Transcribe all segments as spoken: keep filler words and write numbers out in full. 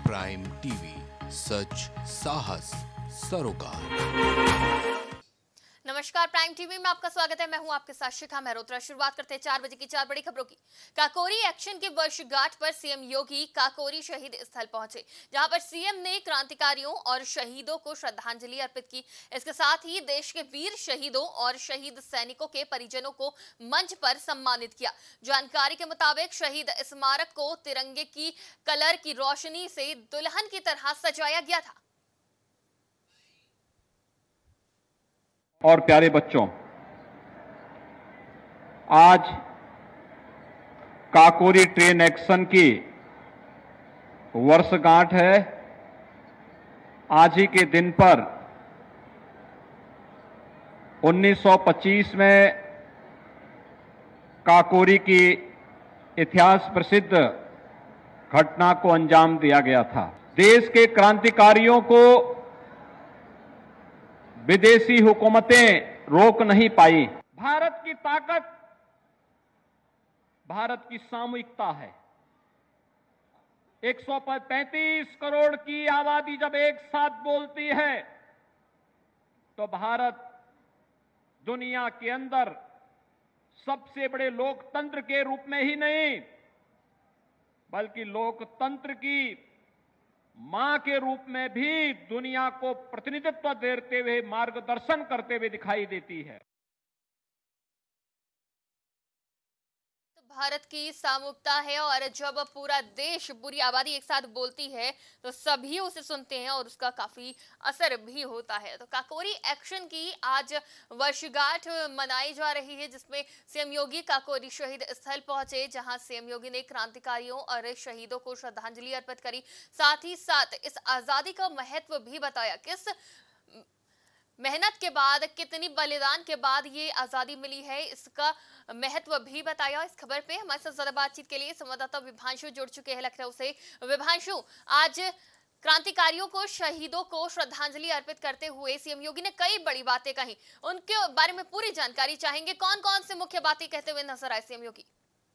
Prime TV, सच साहस सरोकार। नमस्कार, प्राइम टीवी में आपका स्वागत है। मैं हूं आपके साथ शिखा मेहरोत्रा। शुरुआत करते हैं चार बजे की चार बड़ी खबरों की। काकोरी एक्शन की वर्षगांठ पर सीएम योगी काकोरी शहीद स्थल पहुंचे, जहां पर सीएम ने क्रांतिकारियों और शहीदों को श्रद्धांजलि अर्पित की। इसके साथ ही देश के वीर शहीदों और शहीद सैनिकों के परिजनों को मंच पर सम्मानित किया। जानकारी के मुताबिक शहीद स्मारक को तिरंगे की कलर की रोशनी से दुल्हन की तरह सजाया गया था। और प्यारे बच्चों, आज काकोरी ट्रेन एक्शन की वर्षगांठ है। आज ही के दिन पर उन्नीस सौ पच्चीस में काकोरी की इतिहास प्रसिद्ध घटना को अंजाम दिया गया था। देश के क्रांतिकारियों को विदेशी हुकूमतें रोक नहीं पाई। भारत की ताकत भारत की सामूहिकता है। एक सौ पैंतीस करोड़ की आबादी जब एक साथ बोलती है तो भारत दुनिया के अंदर सबसे बड़े लोकतंत्र के रूप में ही नहीं, बल्कि लोकतंत्र की मां के रूप में भी दुनिया को प्रतिनिधित्व देते हुए, मार्गदर्शन करते हुए दिखाई देती है। भारत की सामूहिकता है और जब पूरा देश, पूरी आबादी एक साथ बोलती है तो सभी उसे सुनते हैं और उसका काफी असर भी होता है। तो काकोरी एक्शन की आज वर्षगांठ मनाई जा रही है, जिसमें सीएम योगी काकोरी शहीद स्थल पहुंचे, जहां सीएम योगी ने क्रांतिकारियों और शहीदों को श्रद्धांजलि अर्पित करी। साथ ही साथ इस आजादी का महत्व भी बताया, किस मेहनत के बाद, कितनी बलिदान के बाद ये आजादी मिली है, इसका महत्व भी बताया। इस खबर पे हमारे साथ ज्यादा बातचीत के लिए संवाददाता विभांशु जुड़ चुके हैं लखनऊ से। विभांशु, आज क्रांतिकारियों को, शहीदों को श्रद्धांजलि अर्पित करते हुए सीएम योगी ने कई बड़ी बातें कही, उनके बारे में पूरी जानकारी चाहेंगे। कौन कौन से मुख्य बातें कहते हुए नजर आए सीएम योगी?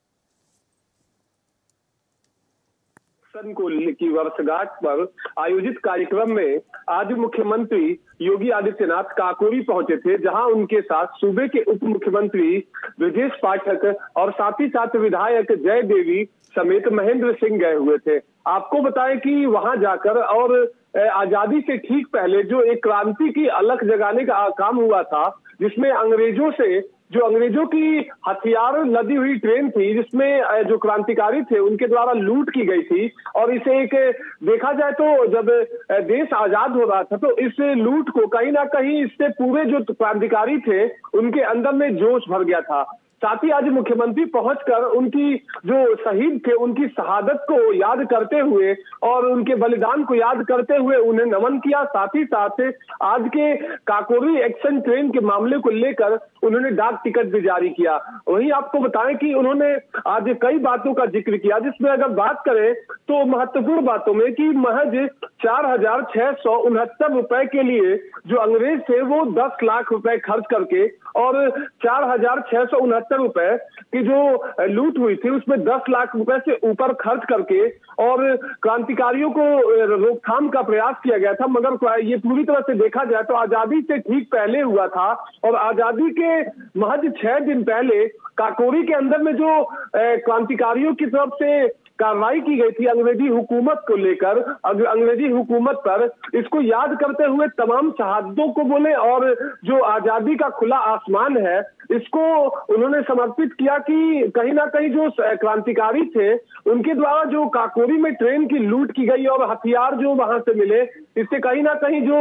को की वर्षगांठ पर आयोजित कार्यक्रम में आज मुख्यमंत्री योगी आदित्यनाथ काकोरी पहुंचे थे, जहां उनके साथ सूबे के उप मुख्यमंत्री ब्रजेश पाठक और साथ ही साथ विधायक जय देवी समेत महेंद्र सिंह गए हुए थे। आपको बताएं कि वहां जाकर और आजादी से ठीक पहले जो एक क्रांति की अलख जगाने का काम हुआ था, जिसमें अंग्रेजों से, जो अंग्रेजों की हथियार लदी हुई ट्रेन थी, जिसमें जो क्रांतिकारी थे उनके द्वारा लूट की गई थी, और इसे एक देखा जाए तो जब देश आजाद हो रहा था तो इस लूट को कहीं ना कहीं इससे पूरे जो क्रांतिकारी थे उनके अंदर में जोश भर गया था। साथ ही आज मुख्यमंत्री पहुंचकर उनकी जो शहीद थे उनकी शहादत को याद करते हुए और उनके बलिदान को याद करते हुए उन्हें नमन किया। साथ ही साथ आज के काकोरी एक्शन ट्रेन के मामले को लेकर उन्होंने डाक टिकट भी जारी किया। वहीं आपको बताएं कि उन्होंने आज कई बातों का जिक्र किया, जिसमें अगर बात करें तो महत्वपूर्ण बातों में कि महज चार हजार छह सौ उनहत्तर रुपए के लिए जो अंग्रेज थे वो दस लाख रुपए खर्च करके और चार हजार छह सौ उनहत्तर रुपए की जो लूट हुई थी उसमें दस लाख रुपए से ऊपर खर्च करके और क्रांतिकारियों को रोकथाम का प्रयास किया गया था। मगर ये पूरी तरह से देखा जाए तो आजादी से ठीक पहले हुआ था, और आजादी के महज छह दिन पहले काकोरी के अंदर में जो क्रांतिकारियों की तरफ से कार्रवाई की गई थी अंग्रेजी हुकूमत को लेकर, अंग्रेजी हुकूमत पर, इसको याद करते हुए तमाम शहादतों को बोले और जो आजादी का खुला आसमान है इसको उन्होंने समर्पित किया कि कहीं ना कहीं जो क्रांतिकारी थे उनके द्वारा जो काकोरी में ट्रेन की लूट की गई और हथियार जो वहां से मिले, इससे कहीं ना कहीं जो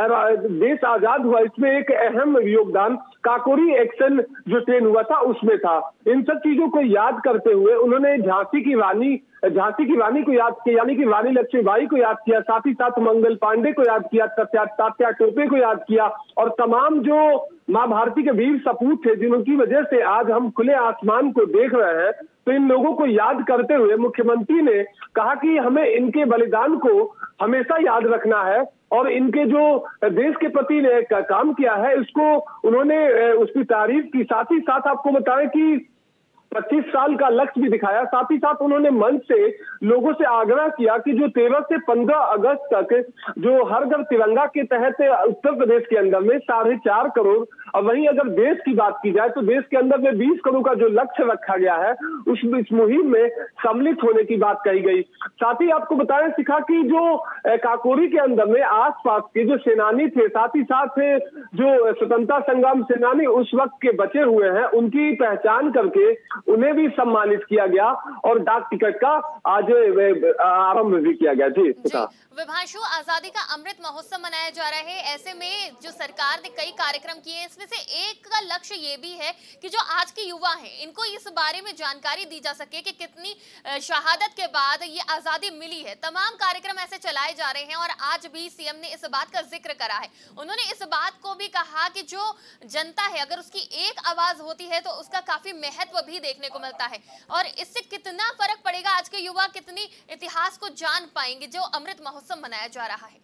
देश आजाद हुआ इसमें एक अहम योगदान काकोरी एक्शन जो ट्रेन हुआ था उसमें था। इन सब चीजों को याद करते हुए उन्होंने झांसी की रानी झांसी की रानी को याद किया, यानी कि रानी लक्ष्मीबाई को याद किया, साथ ही साथ मंगल पांडे को याद किया, तात्या टोपे को याद किया और तमाम जो मां भारती के वीर सपूत थे जिनकी वजह से आज हम खुले आसमान को देख रहे हैं। तो इन लोगों को याद करते हुए मुख्यमंत्री ने कहा कि हमें इनके बलिदान को हमेशा याद रखना है और इनके जो देश के प्रति ने काम किया है इसको उन्होंने उसकी तारीफ की। साथ ही साथ आपको बताएं कि पच्चीस साल का लक्ष्य भी दिखाया। साथ ही साथ उन्होंने मंच से लोगों से आग्रह किया कि जो तेरह से पंद्रह अगस्त तक जो हर घर तिरंगा के तहत उत्तर प्रदेश के अंदर में साढ़े चार करोड़, और वहीं अगर देश की बात की जाए तो देश के अंदर में बीस करोड़ का जो लक्ष्य रखा गया है उस इस मुहिम में सम्मिलित होने की बात कही गई। साथ ही आपको बताया सिखा कि जो काकोरी के अंदर में आसपास के जो सेनानी थे, साथ ही साथ जो स्वतंत्रता संग्राम सेनानी उस वक्त के बचे हुए हैं, उनकी पहचान करके उन्हें भी सम्मानित किया गया और डाक टिकट का आज आरंभ भी किया गया। जी, जी विभांशु, आजादी का अमृत महोत्सव मनाया जा रहा है, ऐसे में जो सरकार ने कई कार्यक्रम किए हैं, इसमें से एक का लक्ष्य ये भी है कि जो आज के युवा हैं इनको इस बारे में जानकारी दी जा सके कि कितनी शहादत के बाद ये आजादी मिली है। तमाम कार्यक्रम ऐसे चलाए जा रहे हैं और आज भी सीएम ने इस बात का जिक्र करा है। उन्होंने इस बात को भी कहा कि जो जनता है अगर उसकी एक आवाज होती है तो उसका काफी महत्व भी देखने को मिलता है, और इससे कितना फर्क पड़ेगा, आज के युवा कितनी इतिहास को जान पाएंगे जो अमृत महोत्सव मनाया जा रहा है।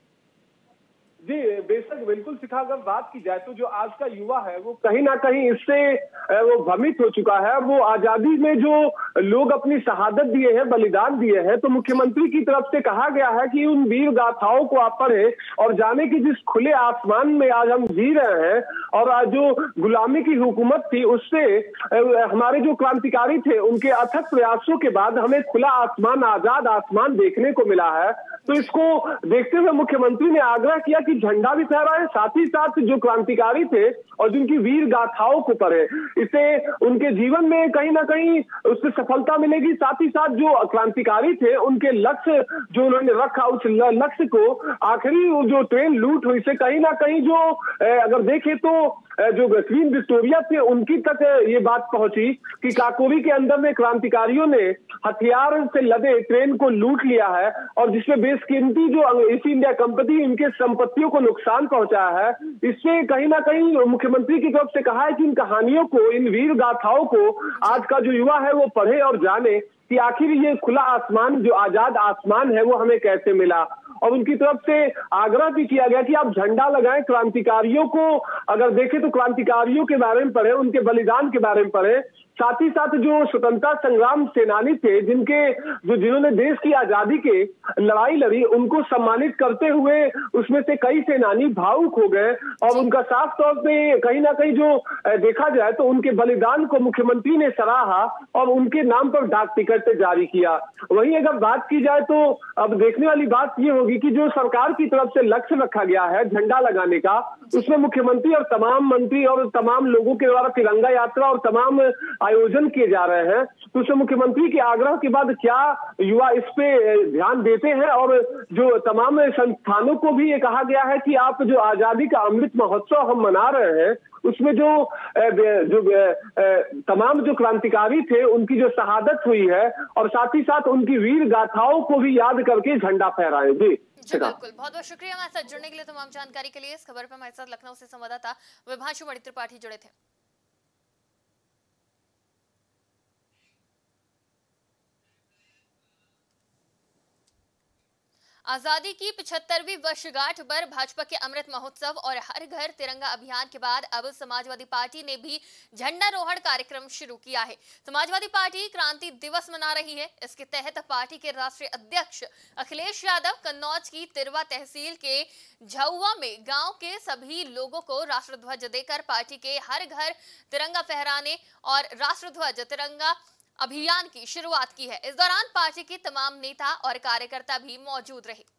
जी बेशक, बिल्कुल सिखा, अगर बात की जाए तो जो आज का युवा है वो कहीं ना कहीं इससे वो भ्रमित हो चुका है। वो आजादी में जो लोग अपनी शहादत दिए हैं, बलिदान दिए हैं, तो मुख्यमंत्री की तरफ से कहा गया है कि उन वीर गाथाओं को आप पढ़ें और जाने कि जिस खुले आसमान में आज हम जी रहे हैं और आज जो गुलामी की हुकूमत थी उससे हमारे जो क्रांतिकारी थे उनके अथक प्रयासों के बाद हमें खुला आसमान, आजाद आसमान देखने को मिला है। तो इसको देखते हुए मुख्यमंत्री ने आग्रह किया कि झंडा भी फहराए, साथ ही साथ जो क्रांतिकारी थे और जिनकी वीर गाथाओं को पढ़े, इससे उनके जीवन में कहीं ना कहीं उससे सफलता मिलेगी। साथ ही साथ जो क्रांतिकारी थे उनके लक्ष्य जो उन्होंने रखा, उस लक्ष्य को आखिरी जो ट्रेन लूट हुई से कहीं ना कहीं जो अगर देखें तो जो क्वीन विक्टोरिया थे उनकी तक ये बात पहुंची कि काकोरी के अंदर में क्रांतिकारियों ने हथियार से लदे ट्रेन को लूट लिया है और जिसमें बेशकीमती जो ईस्ट इंडिया कंपनी इनके संपत्तियों को नुकसान पहुंचाया है। इससे कहीं ना कहीं मुख्यमंत्री की तरफ से कहा है कि इन कहानियों को, इन वीर गाथाओं को आज का जो युवा है वो पढ़े और जाने कि आखिर ये खुला आसमान, जो आजाद आसमान है, वो हमें कैसे मिला। और उनकी तरफ से आग्रह भी किया गया कि आप झंडा लगाएं, क्रांतिकारियों को अगर देखें तो क्रांतिकारियों के बारे में पढ़ें, उनके बलिदान के बारे में पढ़ें। साथ ही साथ जो स्वतंत्रता संग्राम सेनानी थे, जिनके जो जिन्होंने देश की आजादी के लड़ाई लड़ी, उनको सम्मानित करते हुए उसमें से कई सेनानी भावुक हो गए और उनका साफ तौर पे कहीं ना कहीं जो देखा जाए तो उनके बलिदान को मुख्यमंत्री ने सराहा और उनके नाम पर डाक टिकट जारी किया। वहीं अगर बात की जाए तो अब देखने वाली बात ये होगी कि जो सरकार की तरफ से लक्ष्य रखा गया है झंडा लगाने का, उसमें मुख्यमंत्री और तमाम मंत्री और तमाम लोगों के द्वारा तिरंगा यात्रा और तमाम आयोजन किए जा रहे हैं। तो उसमें मुख्यमंत्री के आग्रह के बाद क्या युवा इस पे ध्यान देते हैं और जो तमाम संस्थानों को भी ये कहा गया है कि आप जो आजादी का अमृत महोत्सव हम मना रहे हैं उसमें जो जो तमाम जो क्रांतिकारी थे उनकी जो शहादत हुई है और साथ ही साथ उनकी वीर गाथाओं को भी याद करके झंडा फहराएं। जी जी बिल्कुल, बहुत बहुत शुक्रिया हमारे साथ जुड़ने के लिए, तमाम जानकारी के लिए। इस खबर पर हमारे साथ लखनऊ से संवाददाता विभांशु मणि त्रिपाठी जुड़े थे। आजादी की पचहत्तरवीं वर्षगांठ पर भाजपा के अमृत महोत्सव और हर घर तिरंगा अभियान के बाद अब समाजवादी पार्टी ने भी झंडारोहण कार्यक्रम शुरू किया है। समाजवादी पार्टी क्रांति दिवस मना रही है। इसके तहत पार्टी के राष्ट्रीय अध्यक्ष अखिलेश यादव कन्नौज की तिरवा तहसील के झाउआ में गांव के सभी लोगों को राष्ट्रध्वज देकर पार्टी के हर घर तिरंगा फहराने और राष्ट्रध्वज तिरंगा अभियान की शुरुआत की है। इस दौरान पार्टी के तमाम नेता और कार्यकर्ता भी मौजूद रहे।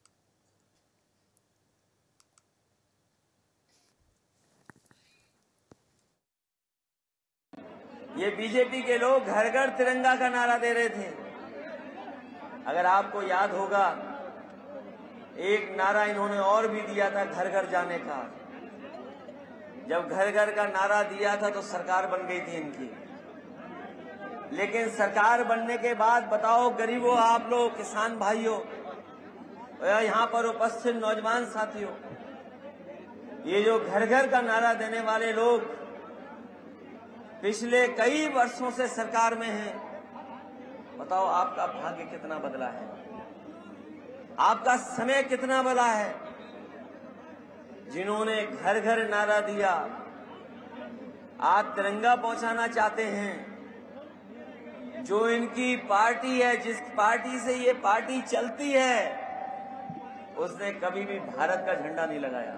ये बीजेपी के लोग घर घर तिरंगा का नारा दे रहे थे। अगर आपको याद होगा, एक नारा इन्होंने और भी दिया था घर घर जाने का। जब घर घर का नारा दिया था तो सरकार बन गई थी इनकी, लेकिन सरकार बनने के बाद बताओ गरीबों, आप लोग, किसान भाइयों, यहाँ पर उपस्थित नौजवान साथियों, ये जो घर घर का नारा देने वाले लोग पिछले कई वर्षों से सरकार में हैं, बताओ आपका भाग्य कितना बदला है, आपका समय कितना बदला है। जिन्होंने घर घर नारा दिया, आज तिरंगा पहुंचाना चाहते हैं, जो इनकी पार्टी है, जिस पार्टी से ये पार्टी चलती है, उसने कभी भी भारत का झंडा नहीं लगाया।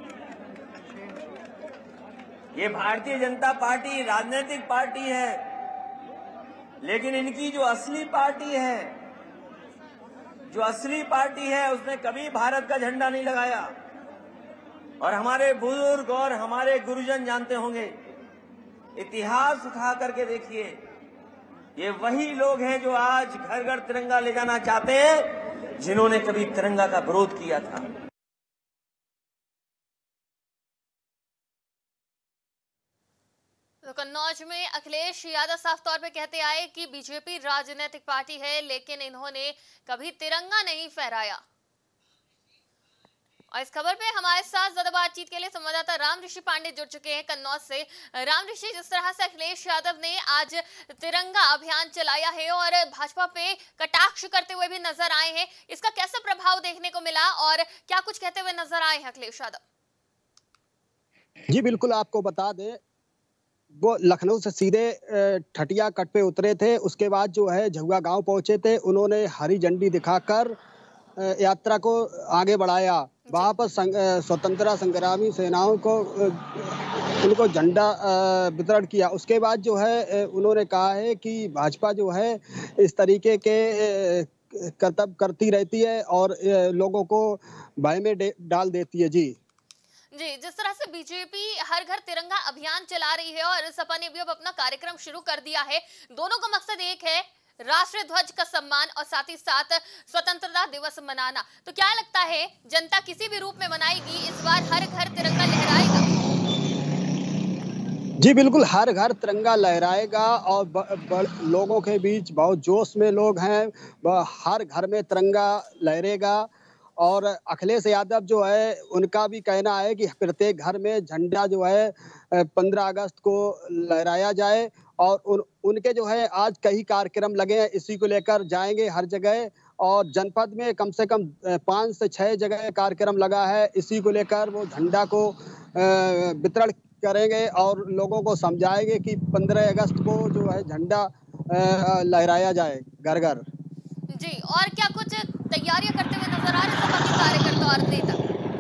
ये भारतीय जनता पार्टी राजनीतिक पार्टी है, लेकिन इनकी जो असली पार्टी है, जो असली पार्टी है, उसने कभी भारत का झंडा नहीं लगाया। और हमारे बुजुर्ग और हमारे गुरुजन जानते होंगे, इतिहास उठा करके देखिए, ये वही लोग हैं जो आज घर घर तिरंगा ले जाना चाहते हैं, जिन्होंने कभी तिरंगा का विरोध किया था। तो कन्नौज में अखिलेश यादव साफ तौर पे कहते आए कि बीजेपी राजनीतिक पार्टी है, लेकिन इन्होंने कभी तिरंगा नहीं फहराया। और इस खबर पे हमारे साथ ज्यादा बातचीत के लिए संवाददाता राम ऋषि पांडे जुड़ चुके हैं कन्नौज से। राम ऋषि, जिस तरह से अखिलेश यादव ने आज तिरंगा अभियान चलाया है और भाजपा पे कटाक्ष करते हुए भी नजर आए हैं, इसका कैसा प्रभाव देखने को मिला और क्या कुछ कहते हुए नजर आए हैं अखिलेश यादव? जी बिल्कुल, आपको बता दें, वो लखनऊ से सीधे ठटिया कट पे उतरे थे। उसके बाद जो है झुआ गांव पहुंचे थे। उन्होंने हरी झंडी दिखाकर यात्रा को आगे बढ़ाया। वहाँ पर स्वतंत्रता संग्रामी सेनाओं को उनको झंडा वितरण किया। उसके बाद जो है उन्होंने कहा है कि भाजपा जो है इस तरीके के कर्तव्य करती रहती है और लोगों को भय में डाल देती है। जी जी, जिस तरह से बीजेपी हर घर तिरंगा अभियान चला रही है और सपा ने भी अब अपना कार्यक्रम शुरू कर दिया है, दोनों का मकसद एक है, राष्ट्रीय ध्वज का सम्मान और साथ ही साथ स्वतंत्रता दिवस मनाना। तो क्या लगता है, जनता किसी भी रूप में मनाएगी, इस बार हर घर तिरंगा लहराएगा? जी बिल्कुल, हर घर तिरंगा लहराएगा और ब, ब, लोगों के बीच बहुत जोश में लोग हैं। हर घर में तिरंगा लहरेगा और अखिलेश यादव जो है, उनका भी कहना है कि प्रत्येक घर में झंडा जो है पंद्रह अगस्त को लहराया जाए। और उन, उनके जो है आज कई कार्यक्रम लगे हैं, इसी को लेकर जाएंगे हर जगह। और जनपद में कम से कम पाँच से छह जगह कार्यक्रम लगा है, इसी को लेकर वो झंडा को वितरण करेंगे और लोगों को समझाएंगे कि पंद्रह अगस्त को जो है झंडा लहराया जाए घर घर। जी, और क्या कुछ तैयारियां करते हुए नजर आ रहे सपा के कार्यकर्ता और नेता?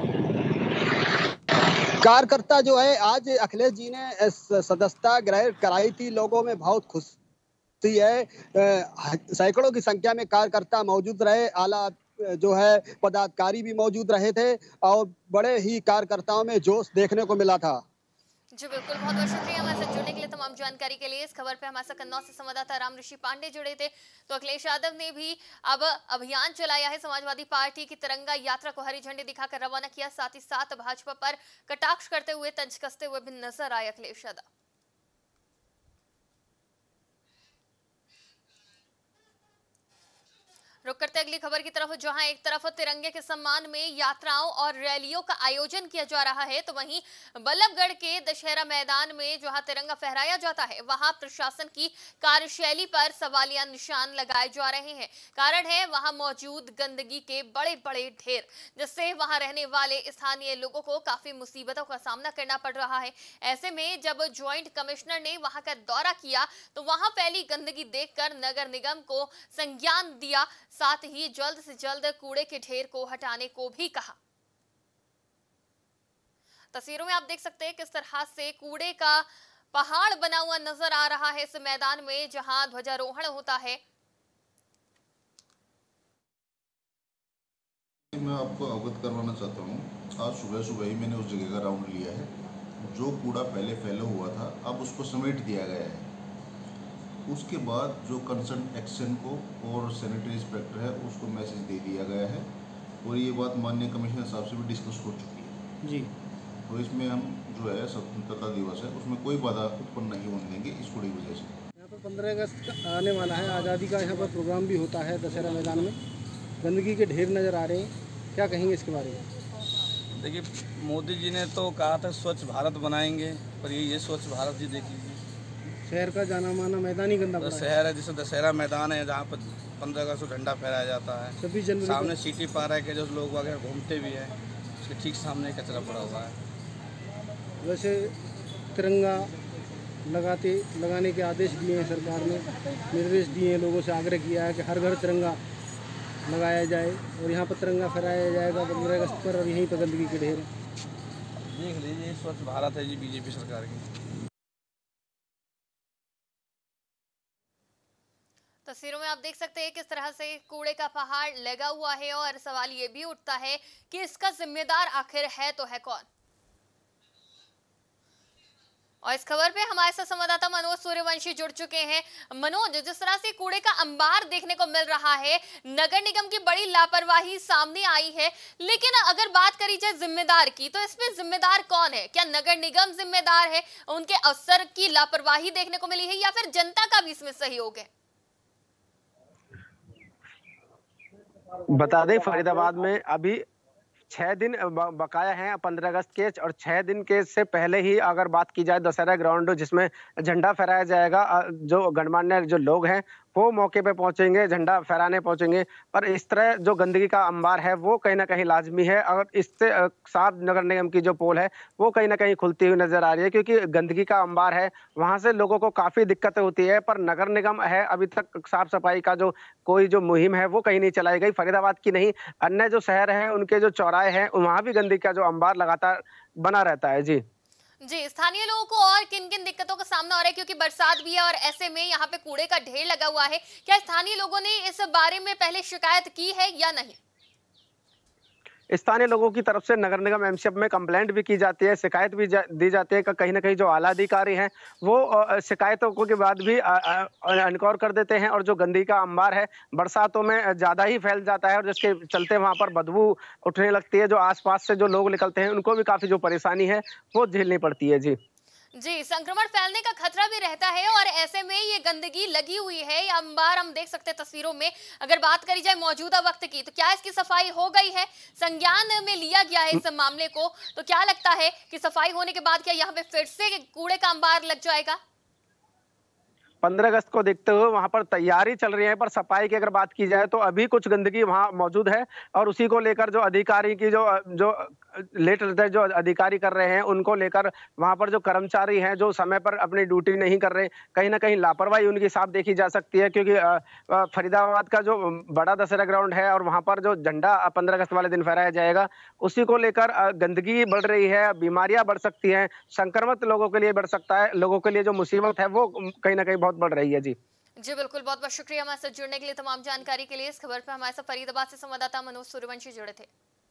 कार्यकर्ता जो है, आज अखिलेश जी ने सदस्यता ग्रहण कराई थी, लोगों में बहुत खुशी है। सैकड़ों की संख्या में कार्यकर्ता मौजूद रहे, आला जो है पदाधिकारी भी मौजूद रहे थे और बड़े ही कार्यकर्ताओं में जोश देखने को मिला था। जी बिल्कुल, बहुत बहुत शुक्रिया हमारे साथ जुड़ने के लिए, तमाम जानकारी के लिए। इस खबर पे हमारे साथ कन्नौज से संवाददाता राम ऋषि पांडे जुड़े थे। तो अखिलेश यादव ने भी अब अभियान चलाया है, समाजवादी पार्टी की तिरंगा यात्रा को हरी झंडी दिखाकर रवाना किया, साथ ही साथ भाजपा पर कटाक्ष करते हुए, तंज कसते हुए भी नजर आए अखिलेश यादव। रुक करते अगली खबर की तरफ, जहां एक तरफ तिरंगे के सम्मान में यात्राओं और रैलियों का आयोजन किया जा रहा है, तो वहीं बल्लभगढ़ के दशहरा मैदान में जहां तिरंगा फहराया जाता है, वहां प्रशासन की कार्यशैली पर सवालिया निशान लगाए जा रहे हैं। कारण है वहां मौजूद गंदगी के बड़े बड़े ढेर, जिससे वहां रहने वाले स्थानीय लोगों को काफी मुसीबतों का सामना करना पड़ रहा है। ऐसे में जब ज्वाइंट कमिश्नर ने वहां का दौरा किया, तो वहां फैली गंदगी देखकर नगर निगम को संज्ञान दिया, साथ ही जल्द से जल्द कूड़े के ढेर को हटाने को भी कहा। तस्वीरों में आप देख सकते हैं किस तरह से कूड़े का पहाड़ बना हुआ नजर आ रहा है इस मैदान में जहां ध्वजारोहण होता है। मैं आपको अवगत करवाना चाहता हूँ, आज सुबह सुबह ही मैंने उस जगह का राउंड लिया है। जो कूड़ा पहले फैला हुआ था, अब उसको समेट दिया गया है। उसके बाद जो कंसर्न एक्शन को और सैनिटरी इंस्पेक्टर है, उसको मैसेज दे दिया गया है और ये बात माननीय कमिश्नर साहब से भी डिस्कस हो चुकी है जी। तो इसमें हम जो है स्वतंत्रता दिवस है, उसमें कोई बाधा उत्पन्न नहीं होने देंगे इस कूड़े की वजह से। यहाँ पर पंद्रह अगस्त आने वाला है, आज़ादी का यहाँ पर प्रोग्राम भी होता है दशहरा मैदान में। गंदगी के ढेर नज़र आ रहे हैं, क्या कहेंगे इसके बारे में? देखिए, मोदी जी ने तो कहा था स्वच्छ भारत बनाएंगे, पर ये ये स्वच्छ भारत जी देख लीजिए, शहर का जाना माना मैदान ही गंदा तो शहर है, जैसे दशहरा मैदान है जहाँ पर पंद्रह अगस्त को झंडा फहराया जाता है। छब्बीस जनवरी सामने सिटी पार्क है कि जो लोग वगैरह घूमते भी हैं, उसके ठीक सामने कचरा पड़ा हुआ है। वैसे तिरंगा लगाते लगाने के आदेश दिए हैं सरकार ने, निर्देश दिए हैं, लोगों से आग्रह किया है कि हर घर तिरंगा लगाया जाए और यहाँ पर तिरंगा फहराया जाएगा पंद्रह अगस्त पर, और यहीं पर गंदगी के ढेर हैं। देख लीजिए, स्वच्छ भारत है जी बीजेपी सरकार की। तस्वीरों में आप देख सकते हैं किस तरह से कूड़े का पहाड़ लगा हुआ है और सवाल ये भी उठता है कि इसका जिम्मेदार आखिर है तो है कौन। और इस खबर पे हमारे साथ संवाददाता मनोज सूर्यवंशी जुड़ चुके हैं। मनोज, जिस तरह से कूड़े का अंबार देखने को मिल रहा है, नगर निगम की बड़ी लापरवाही सामने आई है, लेकिन अगर बात करी जाए जिम्मेदार की, तो इसमें जिम्मेदार कौन है? क्या नगर निगम जिम्मेदार है, उनके अफसर की लापरवाही देखने को मिली है, या फिर जनता का भी इसमें सहयोग है? बता दें, फरीदाबाद में अभी छह दिन बकाया हैं पंद्रह अगस्त के, और छह दिन के से पहले ही अगर बात की जाए दशहरा ग्राउंड जिसमें झंडा फहराया जाएगा, जो गणमान्य जो लोग हैं वो मौके पे पहुंचेंगे, झंडा फहराने पहुंचेंगे। पर इस तरह जो गंदगी का अंबार है वो कहीं ना कहीं लाजमी है, और इससे साफ नगर निगम की जो पोल है वो कहीं ना कहीं खुलती हुई नजर आ रही है, क्योंकि गंदगी का अंबार है, वहां से लोगों को काफी दिक्कतें होती है। पर नगर निगम है, अभी तक साफ सफाई का जो कोई जो मुहिम है वो कहीं नहीं चलाई गई। फरीदाबाद की नहीं, अन्य जो शहर है उनके जो चौराहे हैं वहां भी गंदगी का जो अंबार लगातार बना रहता है। जी जी, स्थानीय लोगों को और किन किन दिक्कतों का सामना हो रहा है, क्योंकि बरसात भी है और ऐसे में यहाँ पे कूड़े का ढेर लगा हुआ है? क्या स्थानीय लोगों ने इस बारे में पहले शिकायत की है या नहीं? स्थानीय लोगों की तरफ से नगर निगम एमसीएफ में कंप्लेंट भी की जाती है, शिकायत भी दी जाती है कि कहीं ना कहीं जो आला अधिकारी हैं वो शिकायतों के बाद भी इनकार कर देते हैं, और जो गंदगी का अंबार है बरसातों में ज्यादा ही फैल जाता है, और जिसके चलते वहां पर बदबू उठने लगती है। जो आसपास से जो लोग निकलते हैं उनको भी काफी जो परेशानी है वो झेलनी पड़ती है। जी जी, संक्रमण फैलने का खतरा भी रहता है, और ऐसे में ये गंदगी लगी हुई है, ये अंबार हम देख सकते हैं तस्वीरों में। अगर बात करी जाए मौजूदा वक्त की, तो क्या इसकी सफाई हो गई है, संज्ञान में लिया गया है इस मामले को? तो क्या लगता है कि सफाई होने के बाद क्या यहाँ पे फिर से कूड़े का अंबार लग जाएगा? पंद्रह अगस्त को देखते हुए वहां पर तैयारी चल रही है, पर सफाई की अगर बात की जाए तो अभी कुछ गंदगी वहां मौजूद है, और उसी को लेकर जो अधिकारी की जो जो लेटर जो अधिकारी कर रहे हैं उनको लेकर वहां पर जो कर्मचारी हैं जो समय पर अपनी ड्यूटी नहीं कर रहे, कहीं ना कहीं लापरवाही उनकी साफ देखी जा सकती है। क्योंकि फरीदाबाद का जो बड़ा दशहरा ग्राउंड है और वहां पर जो झंडा पंद्रह अगस्त वाले दिन फहराया जाएगा, उसी को लेकर गंदगी बढ़ रही है, बीमारियां बढ़ सकती हैं, संक्रमित लोगों के लिए बढ़ सकता है, लोगों के लिए जो मुसीबत है वो कहीं ना कहीं बहुत बढ़ रही है। जी जी बिल्कुल, बहुत बहुत शुक्रिया हमारे साथ जुड़ने के लिए, तमाम जानकारी के लिए। इस खबर पर हमारे साथ फरीदाबाद से संवाददाता मनोज सूर्यवंशी जुड़े थे।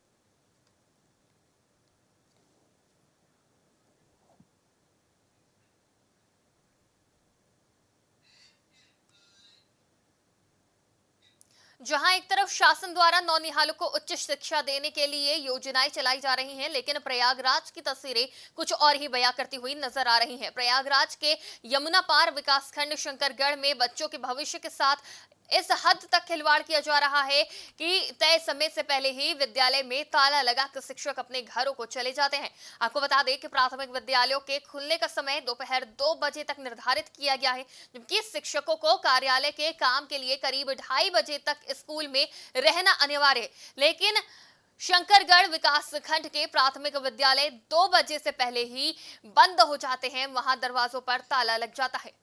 जहां एक तरफ शासन द्वारा नौनिहालों को उच्च शिक्षा देने के लिए योजनाएं चलाई जा रही हैं, लेकिन प्रयागराज की तस्वीरें कुछ और ही बयां करती हुई नजर आ रही हैं। प्रयागराज के यमुना पार विकासखंड शंकरगढ़ में बच्चों के भविष्य के साथ इस हद तक खिलवाड़ किया जा रहा है कि तय समय से पहले ही विद्यालय में ताला लगाकर शिक्षक अपने घरों को चले जाते हैं। आपको बता दें कि प्राथमिक विद्यालयों के खुलने का समय दोपहर दो बजे तक निर्धारित किया गया है, जबकि शिक्षकों को कार्यालय के काम के लिए करीब ढाई बजे तक स्कूल में रहना अनिवार्य है। लेकिन शंकरगढ़ विकास खंड के प्राथमिक विद्यालय दो बजे से पहले ही बंद हो जाते हैं, वहां दरवाजों पर ताला लग जाता है।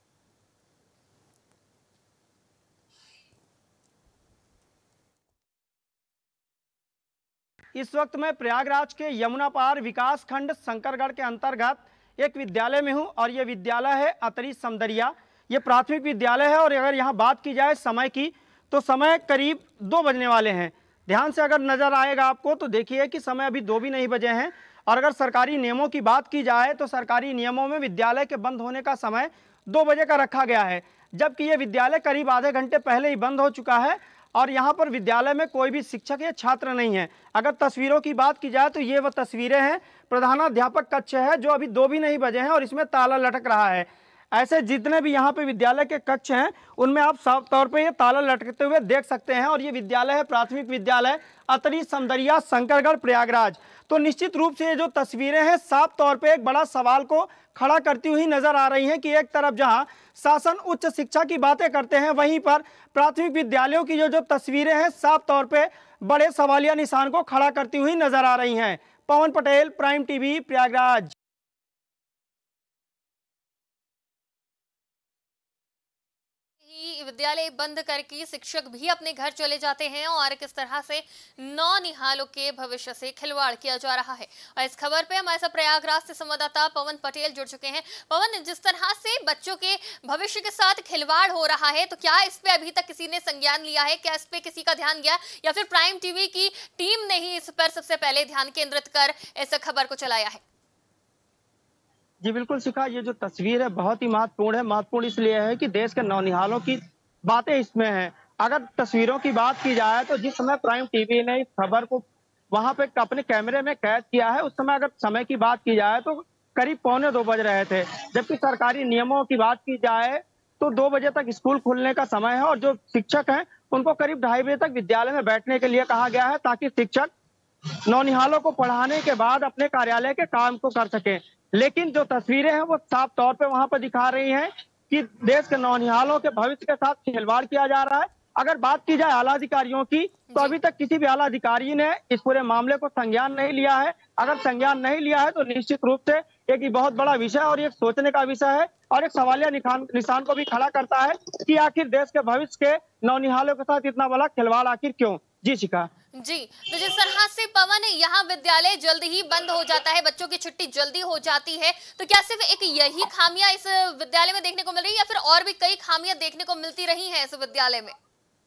इस वक्त मैं प्रयागराज के यमुना पार विकास खंड शंकरगढ़ के अंतर्गत एक विद्यालय में हूं, और यह विद्यालय है अतरी समदरिया। ये प्राथमिक विद्यालय है, और अगर यहाँ बात की जाए समय की तो समय करीब दो बजने वाले हैं। ध्यान से अगर नज़र आएगा आपको तो देखिए कि समय अभी दो भी नहीं बजे हैं, और अगर सरकारी नियमों की बात की जाए तो सरकारी नियमों में विद्यालय के बंद होने का समय दो बजे का रखा गया है, जबकि ये विद्यालय करीब आधे घंटे पहले ही बंद हो चुका है, और यहाँ पर विद्यालय में कोई भी शिक्षक या छात्र नहीं है। अगर तस्वीरों की बात की जाए तो ये वह तस्वीरें हैं, प्रधानाध्यापक कक्ष है जो अभी दो भी नहीं बजे हैं और इसमें ताला लटक रहा है। ऐसे जितने भी यहाँ पे विद्यालय के कक्ष हैं उनमें आप साफ तौर पे ये ताला लटकते हुए देख सकते हैं, और ये विद्यालय है प्राथमिक विद्यालय अतरी समदरिया शंकरगढ़ प्रयागराज। तो निश्चित रूप से ये जो तस्वीरें हैं साफ तौर पे एक बड़ा सवाल को खड़ा करती हुई नजर आ रही हैं कि एक तरफ जहां शासन उच्च शिक्षा की बातें करते हैं, वहीं पर प्राथमिक विद्यालयों की जो जो तस्वीरें हैं साफ तौर पे बड़े सवालिया निशान को खड़ा करती हुई नजर आ रही हैं। Pawan Patel, prime TV, Prayagraj. विद्यालय बंद करके शिक्षक भी अपने घर चले जाते हैं और किस तरह से नौनिहालों के भविष्य से खिलवाड़ किया जा रहा है। और इस खबर पे हमारे साथ प्रयागराज से संवाददाता पवन पटेल जुड़ चुके हैं। पवन, जिस तरह से बच्चों के भविष्य के साथ खिलवाड़ हो रहा है, तो क्या इस पे अभी तक किसी ने संज्ञान लिया है? क्या इस पे किसी का ध्यान गया, या फिर प्राइम टीवी की टीम ने ही इस पर सबसे पहले ध्यान केंद्रित कर इस खबर को चलाया है? जी बिल्कुल शिखा, ये जो तस्वीर है बहुत ही महत्वपूर्ण है। महत्वपूर्ण इसलिए है कि देश के नौनिहालों की बातें इसमें हैं। अगर तस्वीरों की बात की जाए तो जिस समय प्राइम टीवी ने इस खबर को वहां पे अपने कैमरे में कैद किया है, उस समय अगर समय की बात की जाए तो करीब पौने दो बज रहे थे। जबकि सरकारी नियमों की बात की जाए तो दो बजे तक स्कूल खुलने का समय है और जो शिक्षक हैं उनको करीब ढाई बजे तक विद्यालय में बैठने के लिए कहा गया है, ताकि शिक्षक नौनिहालों को पढ़ाने के बाद अपने कार्यालय के काम को कर सके। लेकिन जो तस्वीरें हैं वो साफ तौर पे वहां पर दिखा रही हैं कि देश के नौनिहालों के भविष्य के साथ खिलवाड़ किया जा रहा है। अगर बात की जाए आला अधिकारियों की, तो अभी तक किसी भी आला अधिकारी ने इस पूरे मामले को संज्ञान नहीं लिया है। अगर संज्ञान नहीं लिया है तो निश्चित रूप से एक बहुत बड़ा विषय और एक सोचने का विषय है और एक सवालिया निशान को भी खड़ा करता है कि आखिर देश के भविष्य के नौनिहालों के साथ इतना बड़ा खिलवाड़ आखिर क्यों? जी शिखा। जी, तो जिस तरह से पवन यहाँ विद्यालय जल्द ही बंद हो जाता है, बच्चों की छुट्टी जल्दी हो जाती है, तो क्या सिर्फ एक यही खामियां इस विद्यालय में देखने को मिल रही है या फिर और भी कई खामियां देखने को मिलती रही हैं इस विद्यालय में?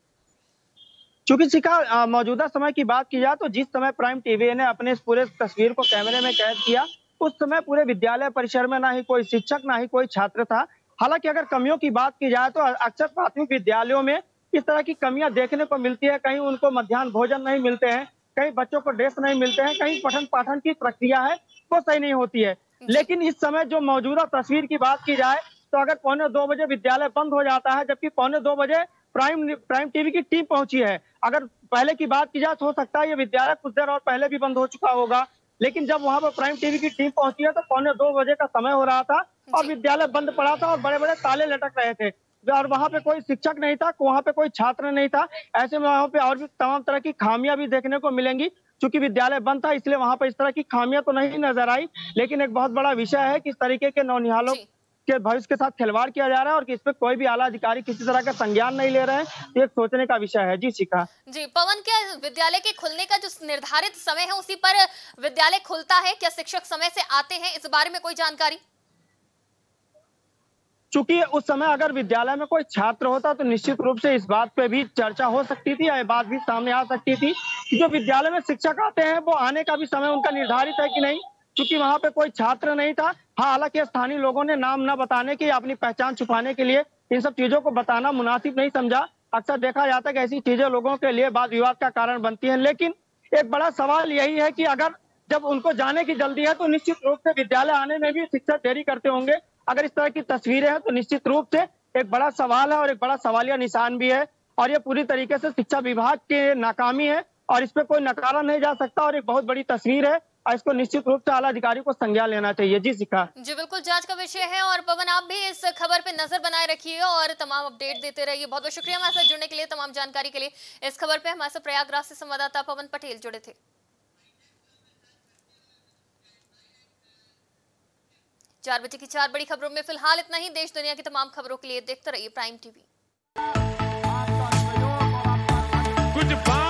चूंकि शिखा मौजूदा समय की बात की जाए तो जिस समय प्राइम टीवी ने अपने इस पूरे तस्वीर को कैमरे में कैद किया, उस समय पूरे विद्यालय परिसर में ना ही कोई शिक्षक ना ही कोई छात्र था। हालांकि अगर कमियों की बात की जाए तो अक्सर प्राथमिक विद्यालयों में इस तरह की कमियां देखने को मिलती है। कहीं उनको मध्याह्न भोजन नहीं मिलते हैं, कहीं बच्चों को ड्रेस नहीं मिलते हैं, कहीं पठन पाठन की प्रक्रिया है वो सही नहीं होती है। लेकिन इस समय जो मौजूदा तस्वीर की बात की जाए तो अगर पौने दो बजे विद्यालय बंद हो जाता है, जबकि पौने दो बजे प्राइम प्राइम टीवी की टीम पहुंची है। अगर पहले की बात की जाए तो हो सकता है ये विद्यालय कुछ देर और पहले भी बंद हो चुका होगा, लेकिन जब वहां पर प्राइम टीवी की टीम पहुंची है तो पौने दो बजे का समय हो रहा था और विद्यालय बंद पड़ा था और बड़े बड़े ताले लटक रहे थे और वहां पे कोई शिक्षक नहीं था, वहां पे कोई छात्र नहीं था। ऐसे में वहां पे और भी तमाम तरह की खामियां भी देखने को मिलेंगी। चूंकि विद्यालय बंद था इसलिए वहां पे इस तरह की खामियां तो नहीं नजर आई, लेकिन एक बहुत बड़ा विषय है कि इस तरीके के नौनिहालों के भविष्य के साथ खिलवाड़ किया जा रहा है और कि इस पे कोई भी आला अधिकारी किसी तरह का संज्ञान नहीं ले रहे हैं। ये एक सोचने का विषय है। जी शिखा। जी पवन, क्या विद्यालय के खुलने का जो निर्धारित समय है उसी पर विद्यालय खुलता है? क्या शिक्षक समय से आते हैं? इस बारे में कोई जानकारी? चूंकि उस समय अगर विद्यालय में कोई छात्र होता तो निश्चित रूप से इस बात पे भी चर्चा हो सकती थी, ये बात भी सामने आ सकती थी कि जो विद्यालय में शिक्षक आते हैं वो आने का भी समय उनका निर्धारित है कि नहीं, क्योंकि वहां पे कोई छात्र नहीं था। हाँ, हालांकि स्थानीय लोगों ने नाम न बताने की, अपनी पहचान छुपाने के लिए इन सब चीजों को बताना मुनासिब नहीं समझा। अक्सर देखा जाता है कि ऐसी चीजें लोगों के लिए वाद विवाद का कारण बनती है। लेकिन एक बड़ा सवाल यही है कि अगर जब उनको जाने की जल्दी है तो निश्चित रूप से विद्यालय आने में भी शिक्षक देरी करते होंगे। अगर इस तरह की तस्वीरें हैं तो निश्चित रूप से एक बड़ा सवाल है और एक बड़ा सवालिया निशान भी है और ये पूरी तरीके से शिक्षा विभाग की नाकामी है और इस पे कोई नकारा नहीं जा सकता और एक बहुत बड़ी तस्वीर है और इसको निश्चित रूप से आला अधिकारी को संज्ञान लेना चाहिए। जी शिखा। जी बिल्कुल, जांच का विषय है और पवन आप भी इस खबर पे नजर बनाए रखिए और तमाम अपडेट देते रहिए। बहुत बहुत शुक्रिया हमारे साथ जुड़ने के लिए, तमाम जानकारी के लिए। इस खबर पे हमारे साथ प्रयागराज से संवाददाता पवन पटेल जुड़े थे। चार बजे की चार बड़ी खबरों में फिलहाल इतना ही। देश दुनिया की तमाम खबरों के लिए देखते रहिए प्राइम टीवी। कुछ